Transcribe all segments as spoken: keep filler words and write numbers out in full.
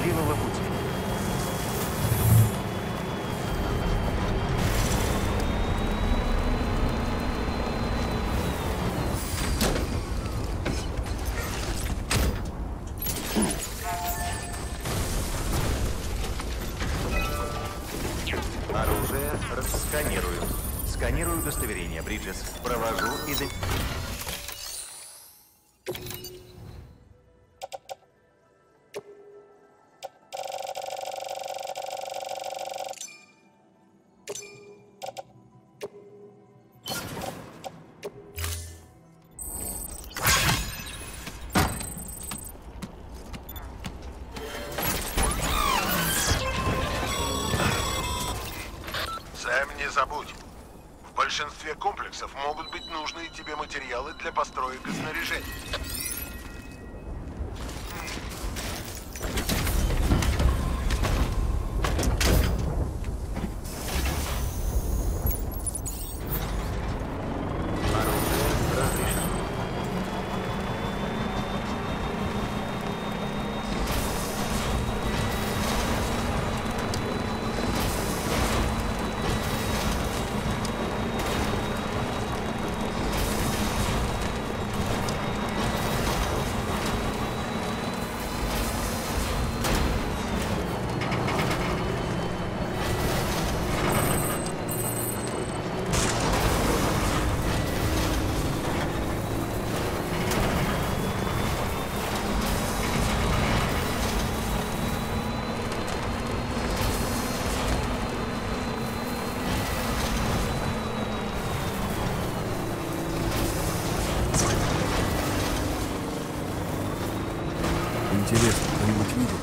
Счастливого пути. Оружие рассканирую. Сканирую удостоверение, Бриджес. Провожу идентификацию. Сэм, не забудь. В большинстве комплексов могут быть нужные тебе материалы для построек и снаряжения. Интересно, кто-нибудь видел?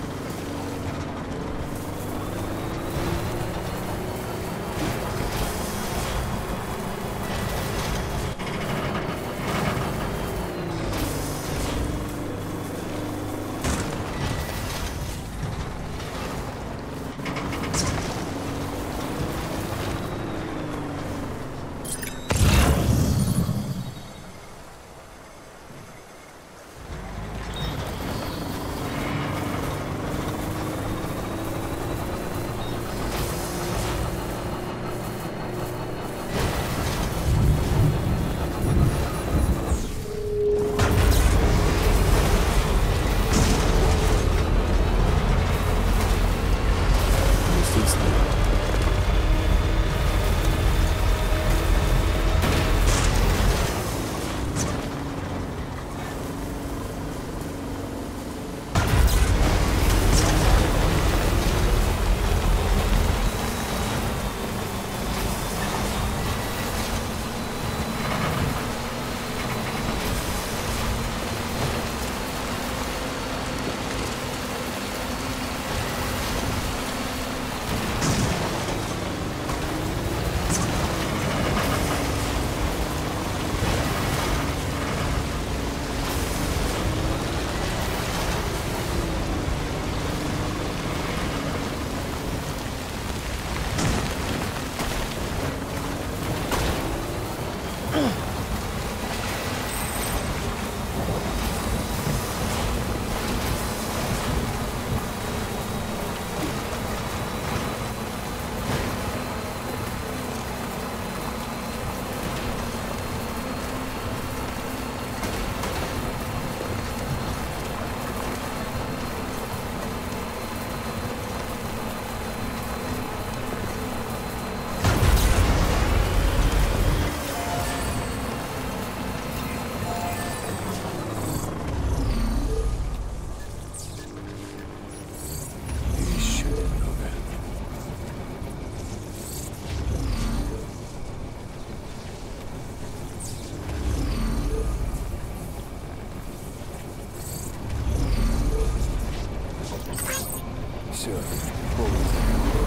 Все, полностью.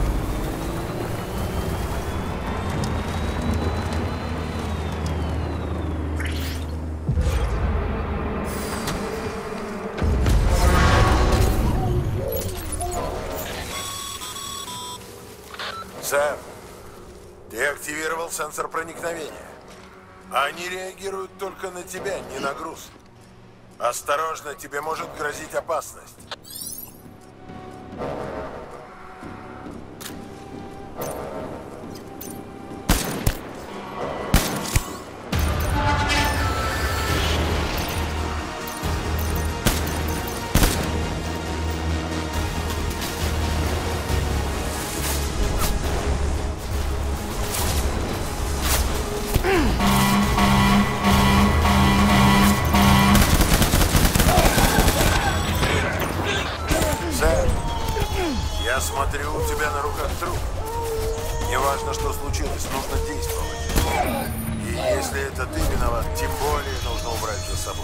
Сэм, ты активировал сенсор проникновения. Они реагируют только на тебя, не на груз. Осторожно, тебе может грозить опасность. Смотрю, у тебя на руках труп. Неважно, что случилось, нужно действовать. И если это ты виноват, тем более нужно убрать за собой.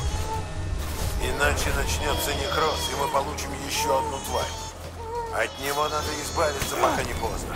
Иначе начнется некроз, и мы получим еще одну тварь. От него надо избавиться, пока не поздно.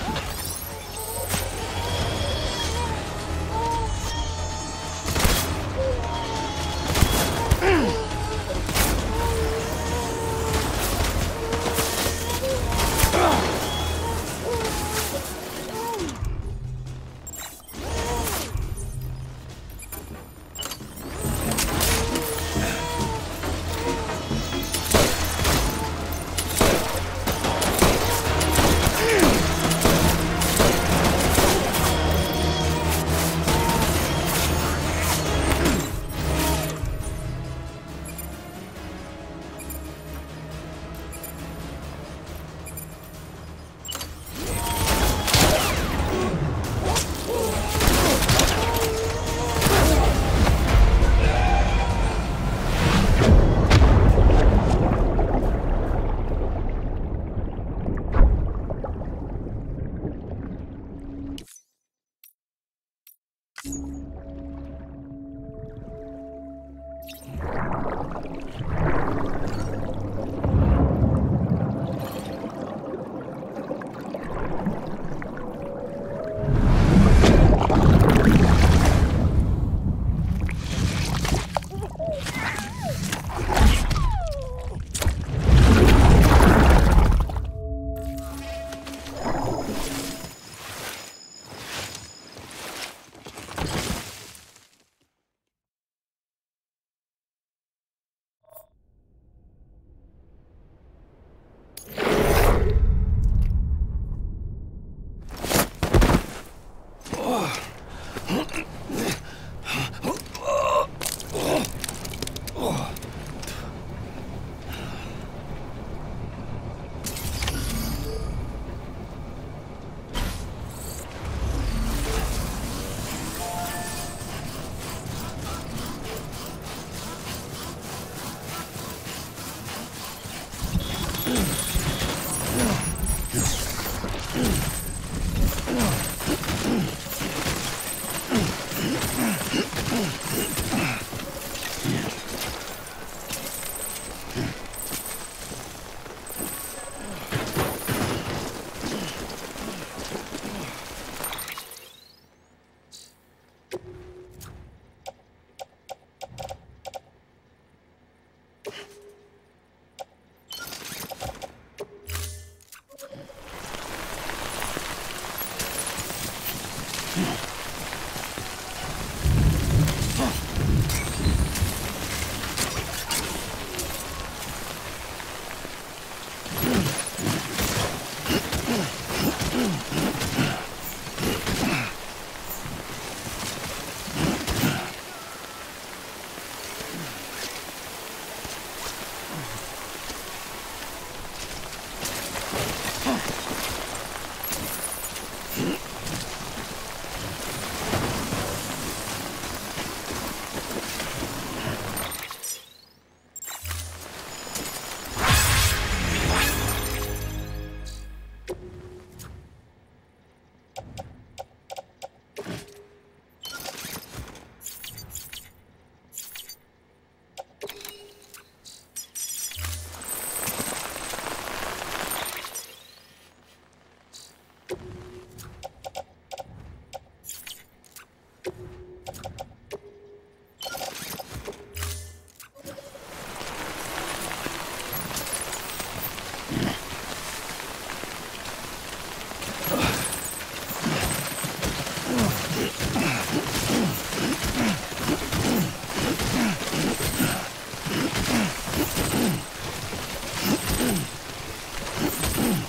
Mm-hmm.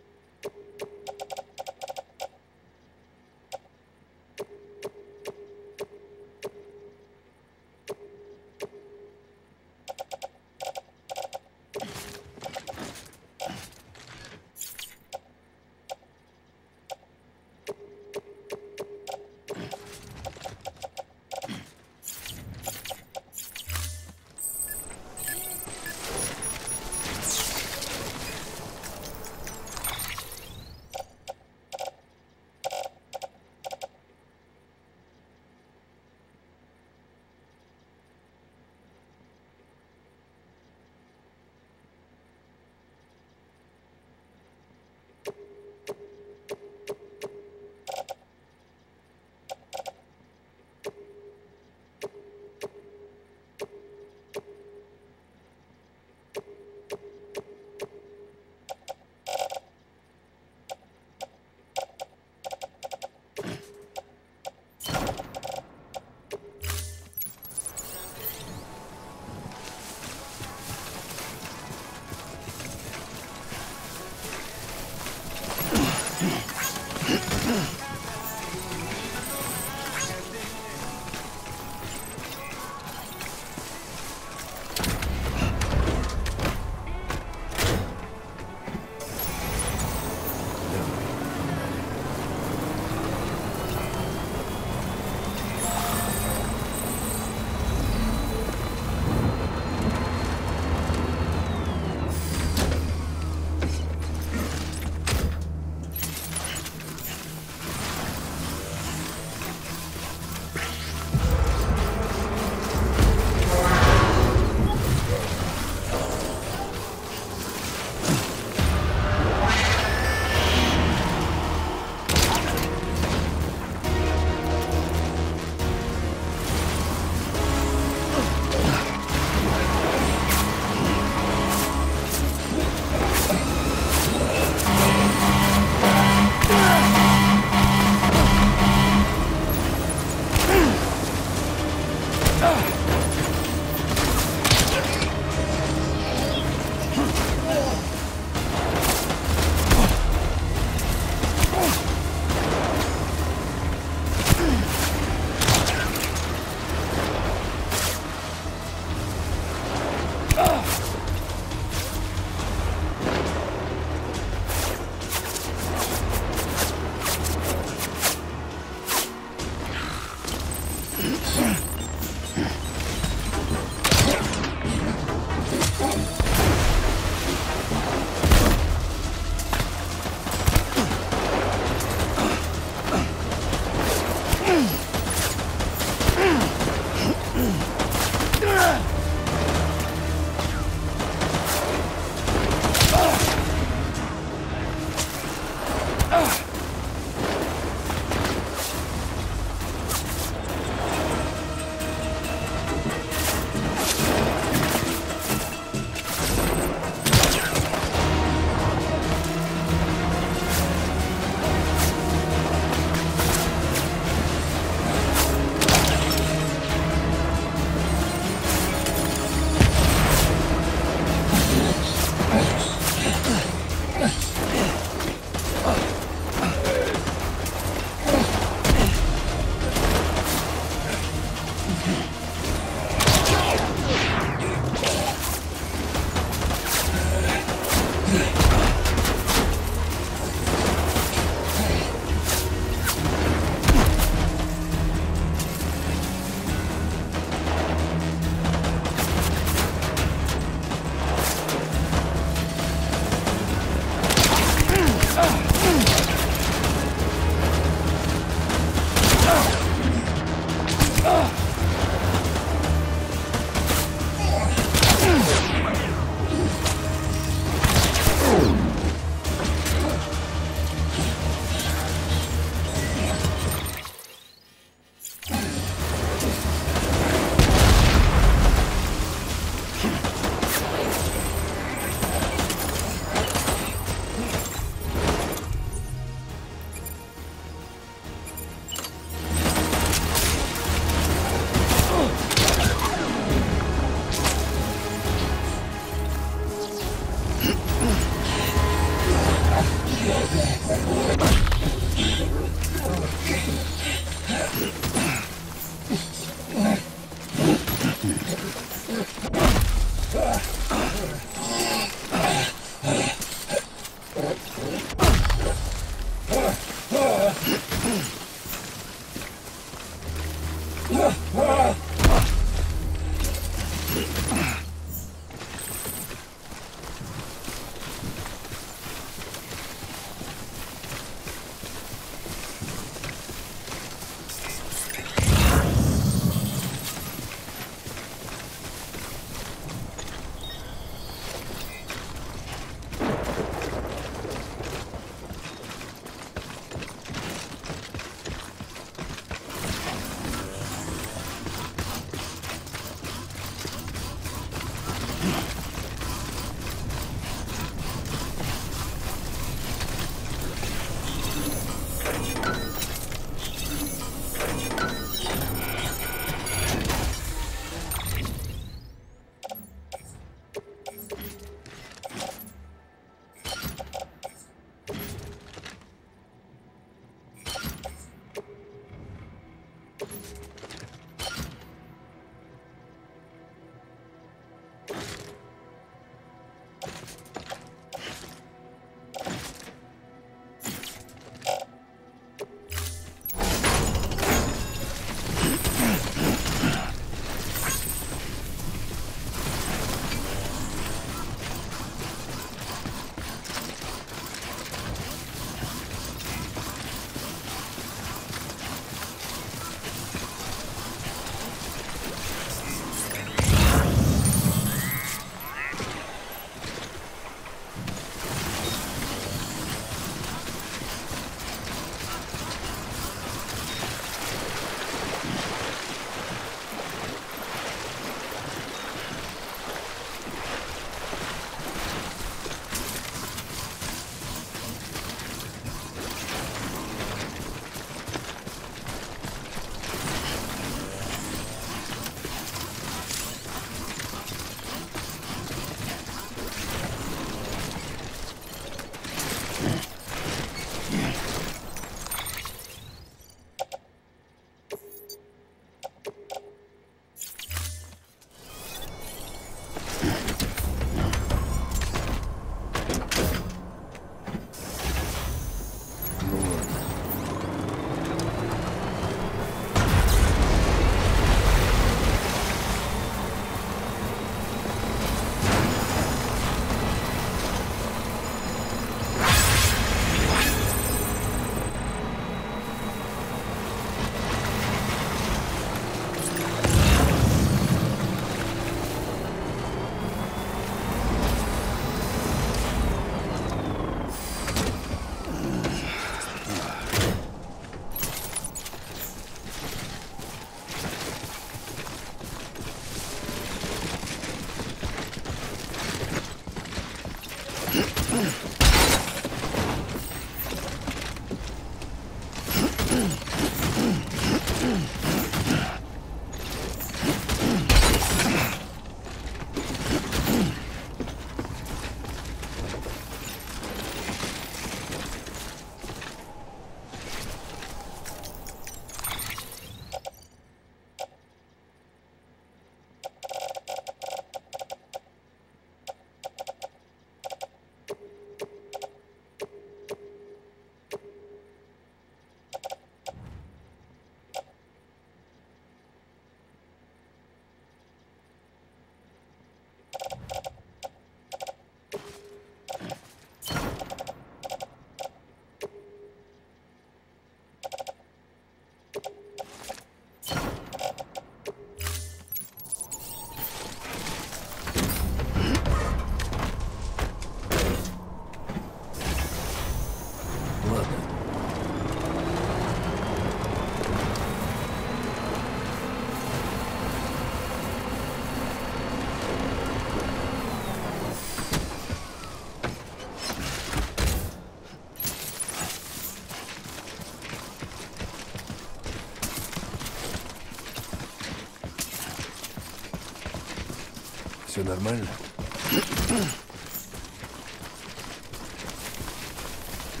Все нормально?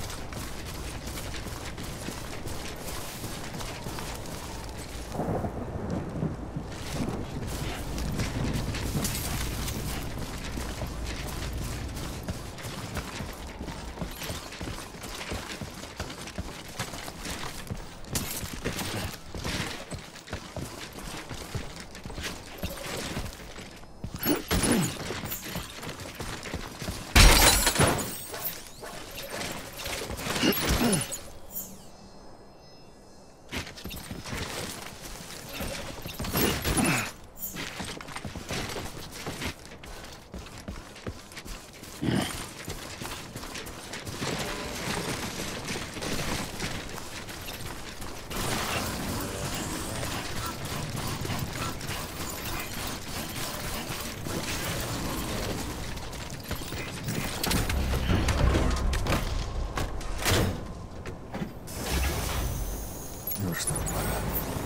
Ну что, пора.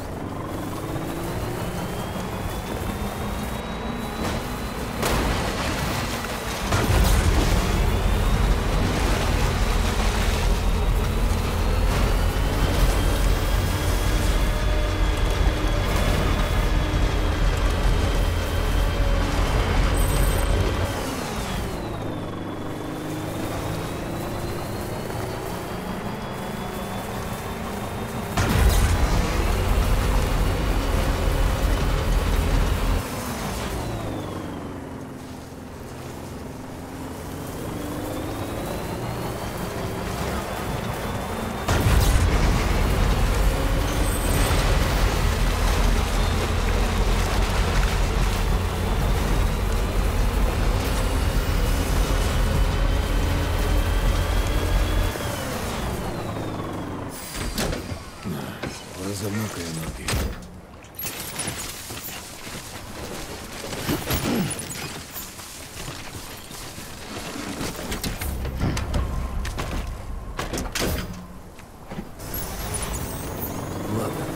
Разомнука энергии. Ладно.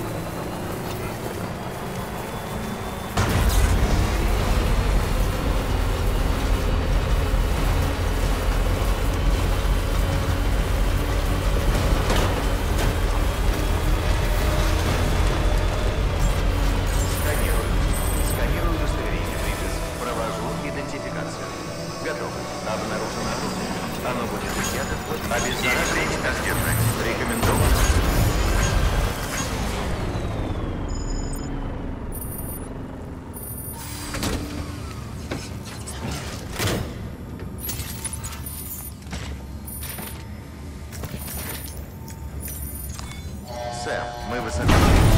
Сканирую. Сканирую удостоверение, Бриджес. Провожу идентификацию. Готово. Обнаружено оружие. Оно будет изъято в обеззараживание. Рекомендовано. Сэм, мы высоко.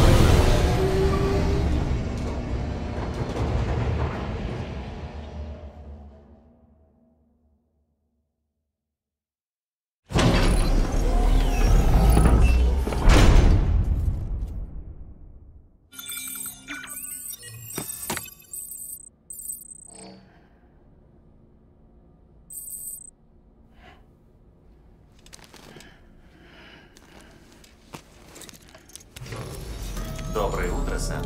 Доброе утро, Сэм.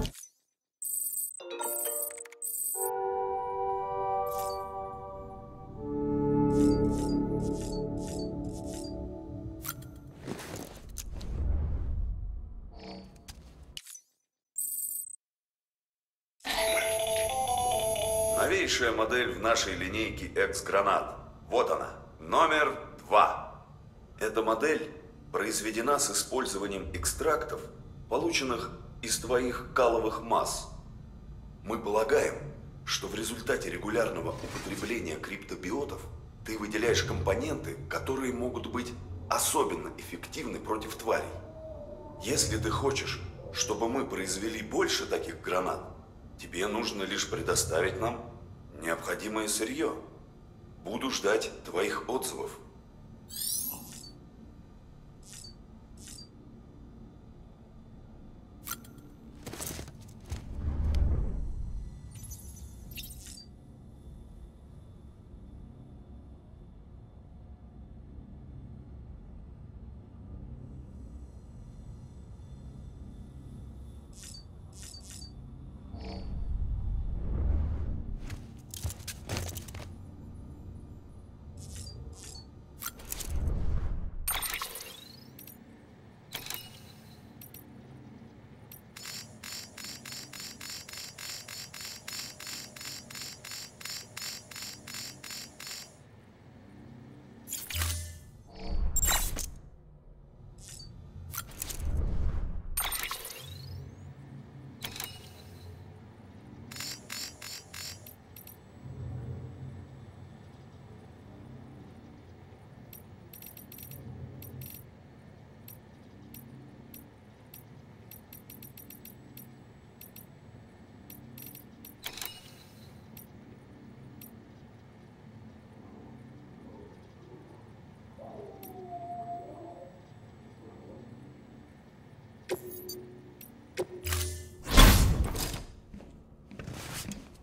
Новейшая модель в нашей линейке X-Granat. Вот она, номер два. Эта модель произведена с использованием экстрактов, полученных из твоих каловых масс. Мы полагаем, что в результате регулярного употребления криптобиотов ты выделяешь компоненты, которые могут быть особенно эффективны против тварей. Если ты хочешь, чтобы мы произвели больше таких гранат, тебе нужно лишь предоставить нам необходимое сырье. Буду ждать твоих отзывов.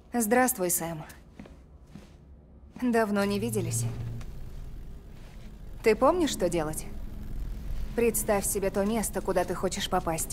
Здравствуй, Сэм. Давно не виделись. Ты помнишь, что делать? Представь себе то место, куда ты хочешь попасть.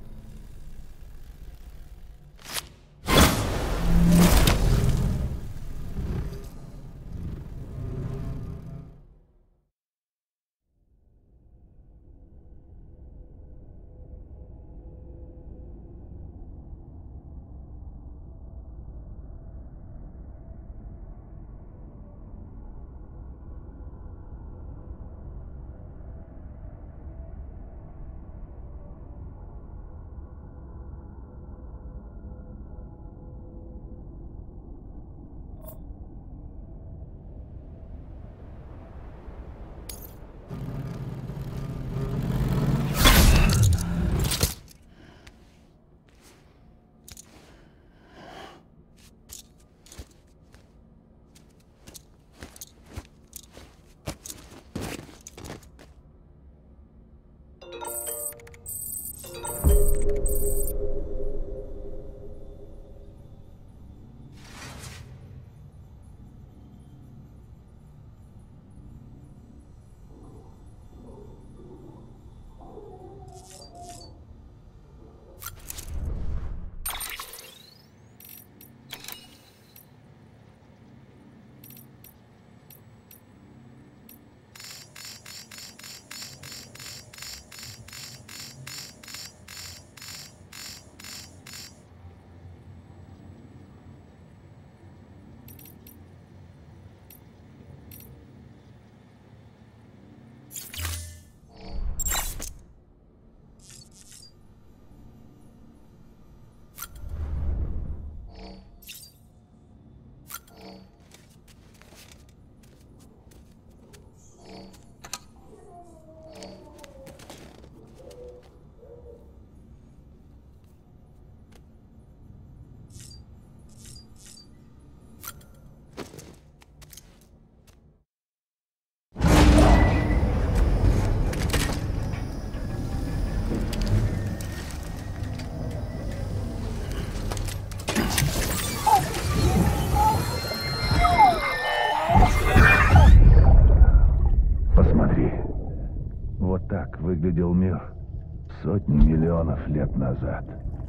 Выглядел мир сотни миллионов лет назад.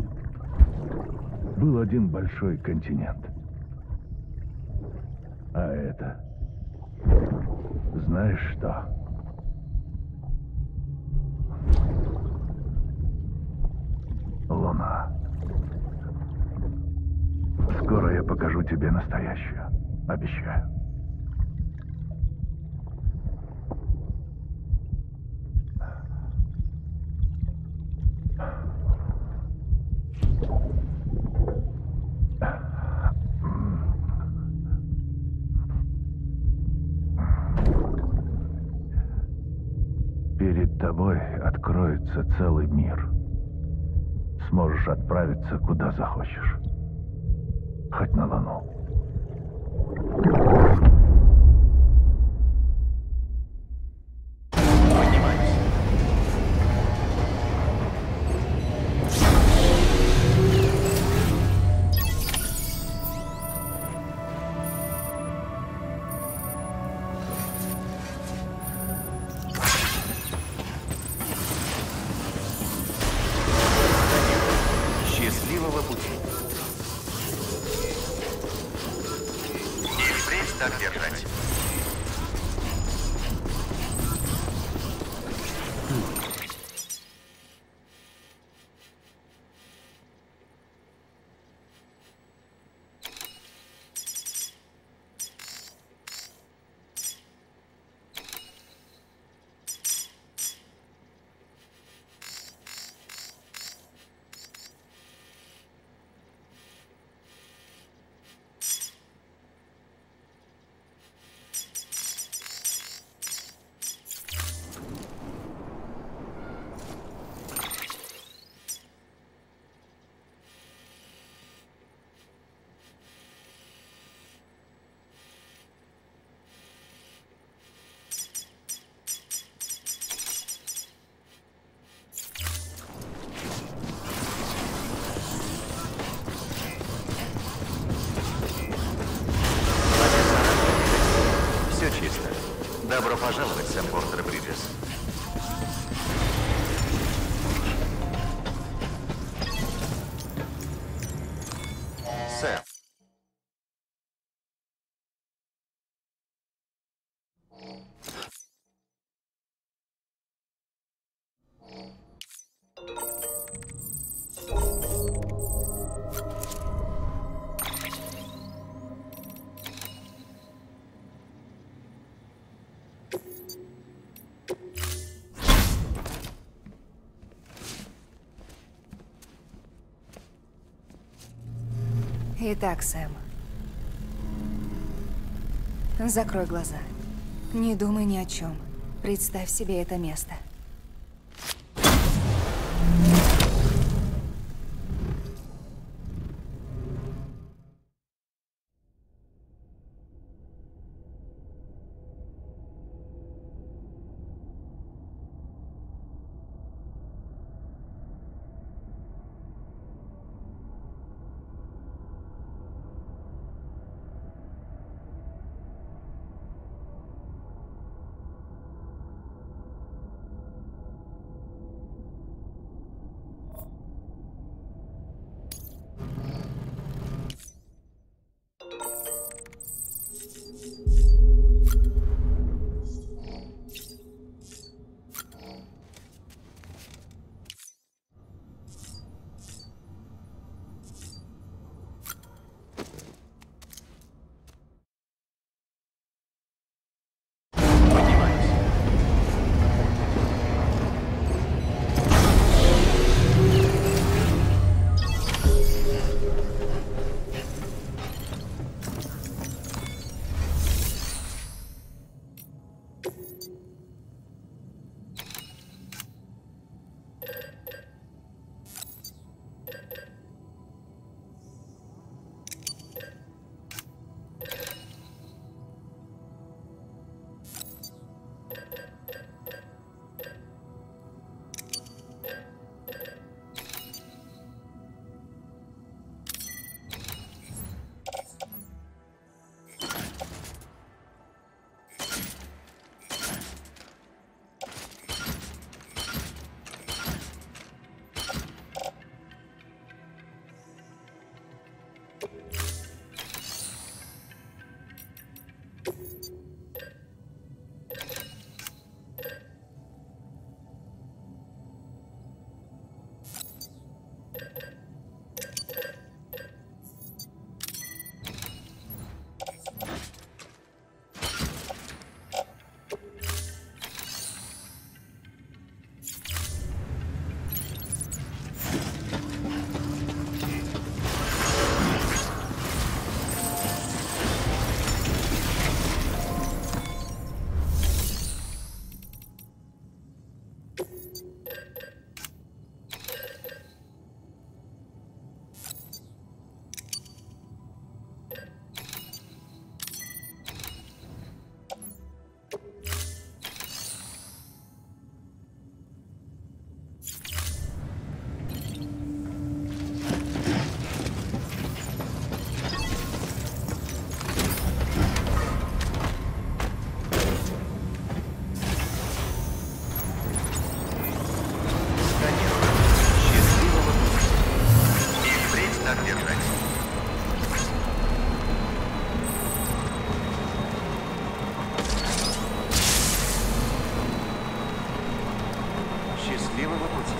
Был один большой континент. А это... Знаешь что? Луна. Скоро я покажу тебе настоящую. Обещаю. Перед тобой откроется целый мир. Сможешь отправиться куда захочешь. Хоть на Луну. Счастливого пути. И впредь пожаловать, сэм Портер Бриджес. Сэм. Итак, Сэм. Закрой глаза. Не думай ни о чем. Представь себе это место. Счастливого пути.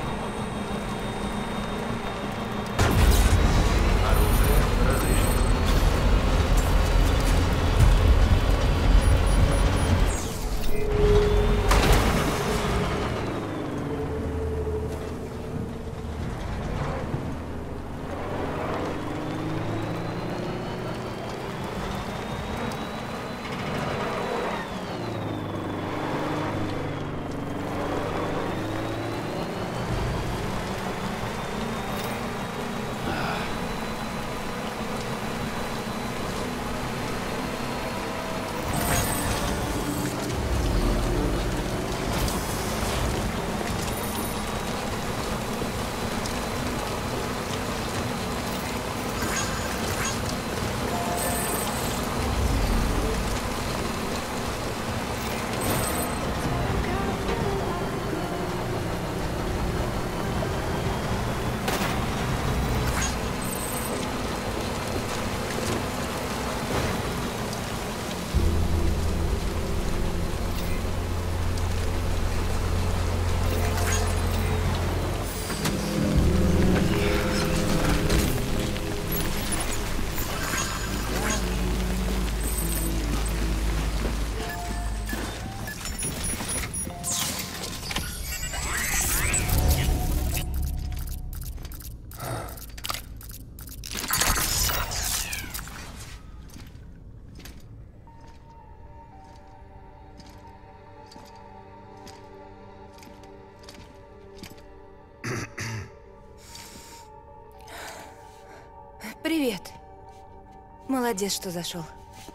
Молодец, что зашел.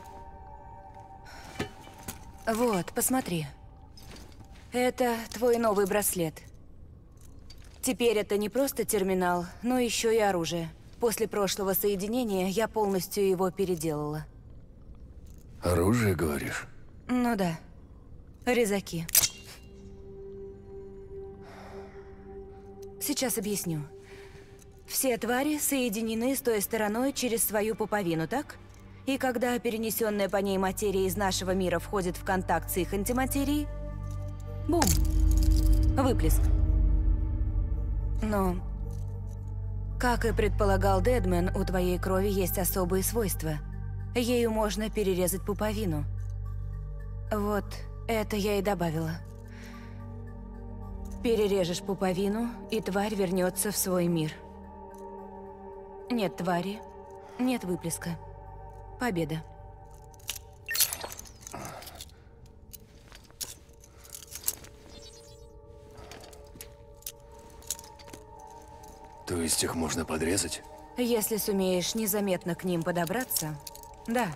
Вот, посмотри. Это твой новый браслет. Теперь это не просто терминал, но еще и оружие. После прошлого соединения я полностью его переделала. Оружие, говоришь? Ну да. Резаки. Сейчас объясню. Все твари соединены с той стороной через свою пуповину, так? И когда перенесенная по ней материя из нашего мира входит в контакт с их антиматерией, бум! Выплеск. Но, как и предполагал Дедмен, у твоей крови есть особые свойства. Ею можно перерезать пуповину. Вот это я и добавила. Перережешь пуповину, и тварь вернется в свой мир. Нет твари, нет выплеска. Победа. То есть их можно подрезать? Если сумеешь незаметно к ним подобраться, да.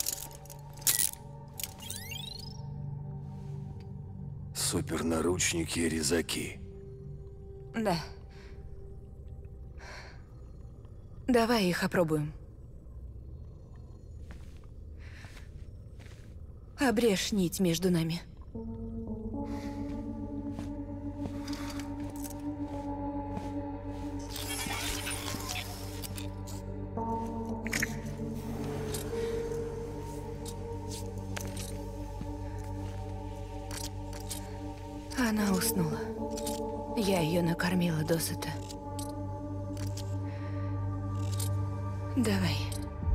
Супернаручники и резаки. Да. Давай их опробуем. Обрежь нить между нами. Она уснула. Я ее накормила досыта. Давай.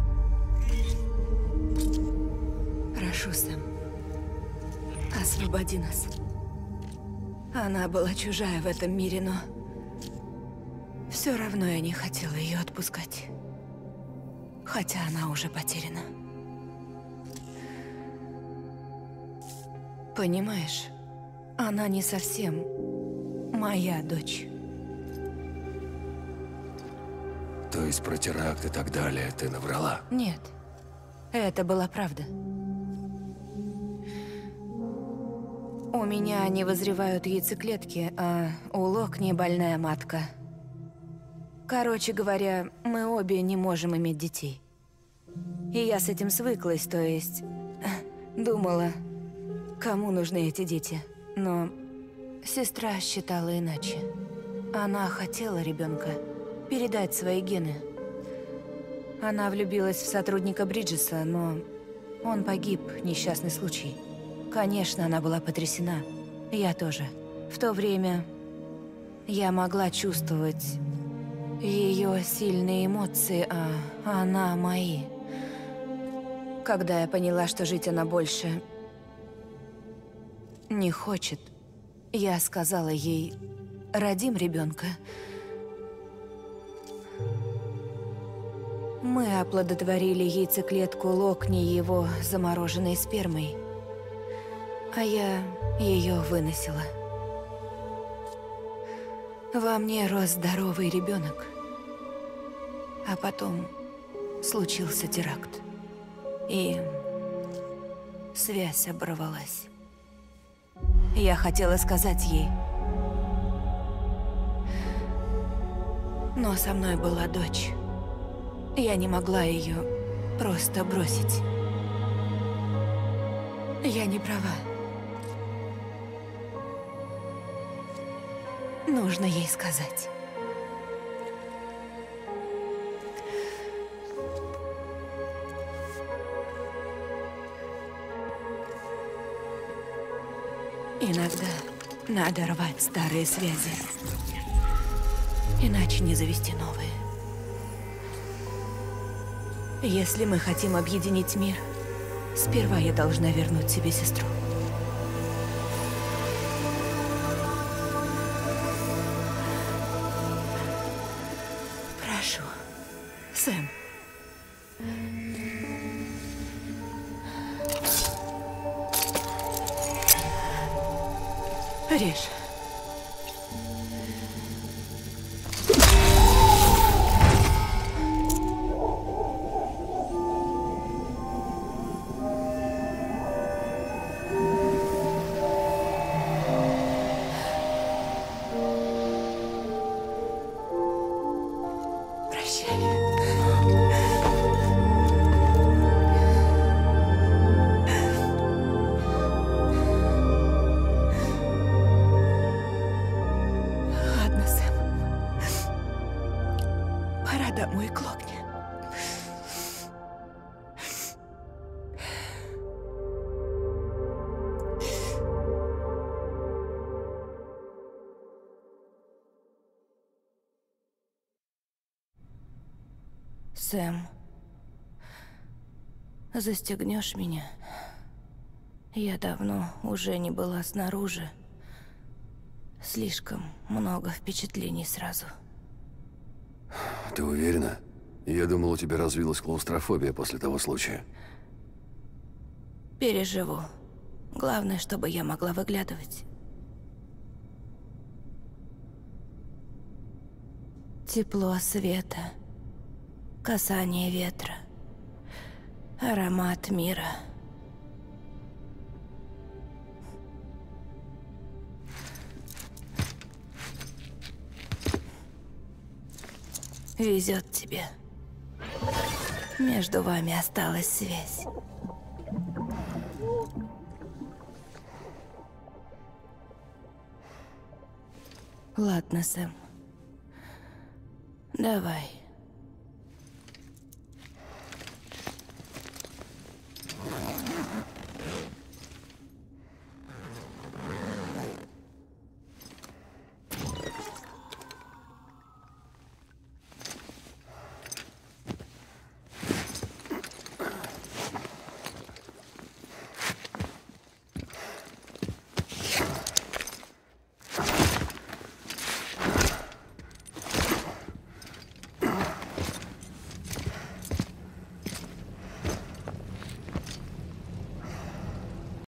Прошу, Сэм. Освободи нас. Она была чужая в этом мире, но все равно я не хотела ее отпускать. Хотя она уже потеряна. Понимаешь, она не совсем моя дочь. То есть про теракт и так далее ты наврала? Нет, это была правда. У меня не вызревают яйцеклетки, а у Локни больная матка. Короче говоря, мы обе не можем иметь детей. И я с этим свыклась, то есть думала, кому нужны эти дети. Но сестра считала иначе. Она хотела ребенка, передать свои гены. Она влюбилась в сотрудника Бриджеса, но он погиб, несчастный случай. Конечно, она была потрясена. Я тоже. В то время я могла чувствовать ее сильные эмоции, а она мои. Когда я поняла, что жить она больше не хочет, я сказала ей: родим ребенка. Мы оплодотворили яйцеклетку Локни его замороженной спермой, а я ее выносила. Во мне рос здоровый ребенок. А потом случился теракт. И связь оборвалась. Я хотела сказать ей, но со мной была дочь. Я не могла ее просто бросить. Я не права. Нужно ей сказать. Иногда надо рвать старые связи, иначе не завести новые. Если мы хотим объединить мир, сперва я должна вернуть себе сестру. Прошу, Сэм. Режь. домой к Локне. Сэм, застегнешь меня? Я давно уже не была снаружи. Слишком много впечатлений сразу. Ты уверена? Я думал, у тебя развилась клаустрофобия после того случая. Переживу. Главное, чтобы я могла выглядывать. Тепло света. Касание ветра. Аромат мира. Везет тебе. Между вами осталась связь. Ладно, Сэм. Давай.